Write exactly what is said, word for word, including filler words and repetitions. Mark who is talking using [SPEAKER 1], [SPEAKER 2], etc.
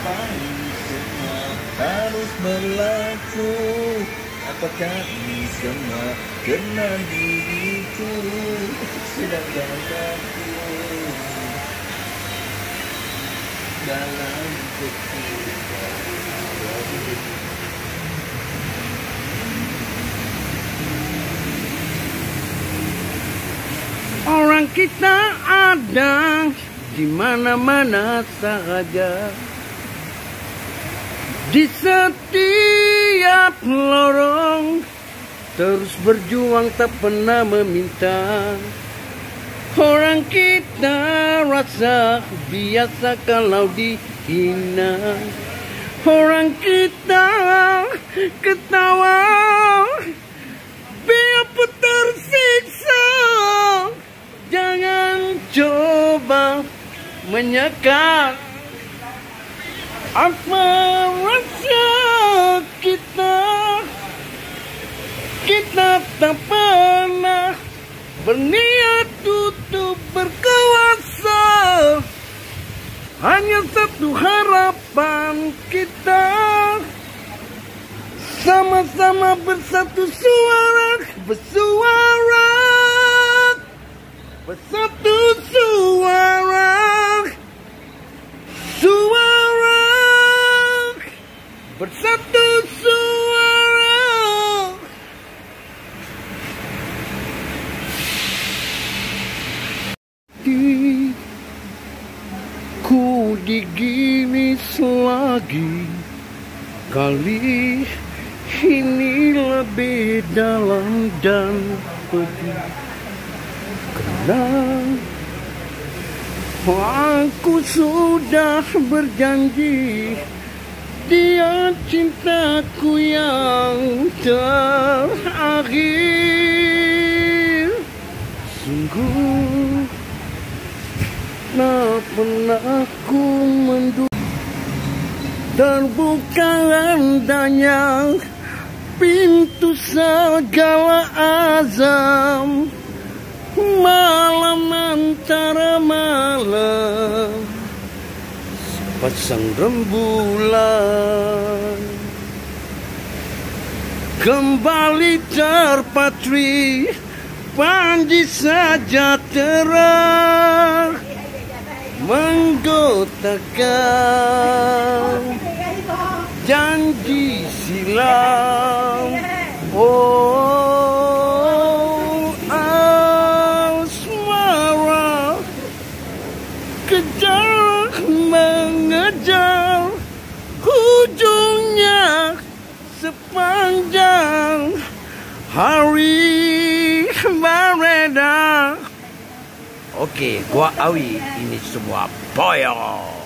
[SPEAKER 1] ini semua harus berlaku? Apakah ini semua karena diriku, sedangkan aku dalam kehidupan.
[SPEAKER 2] Orang kita ada di mana-mana saja, di setiap lorong, terus berjuang tak pernah meminta. Orang kita rasa biasa kalau dihina. Orang kita ketawa biarpun tersiksa. Jangan coba menyeka apa rasa kita. Kita tak pernah berniat untuk berkuasa. Hanya satu harapan kita, sama-sama bersatu suara, bersuara, bersatu suara, suara, bersatu suara. Di ku digiris lagi, kali ini lebih dalam dan pedih. Karena aku sudah berjanji, dia cintaku yang terakhir. Sungguh tak pernah aku menduga terbuka andanya pintu segala azam. Malam antara malam, sepasang rembulan kembali terpatri, panji saja terang menggotakan janji silam. Oh, asmara kejar mengejar, ujungnya sepanjang hari beredar. Oke, gua Awi, ini semua boyo.